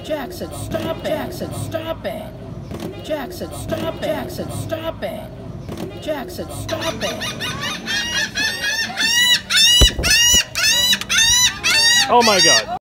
Jackson, stop it. Jackson, stop it. Jackson, stop it. Jackson, stop it. Jackson, stop it. Oh my God.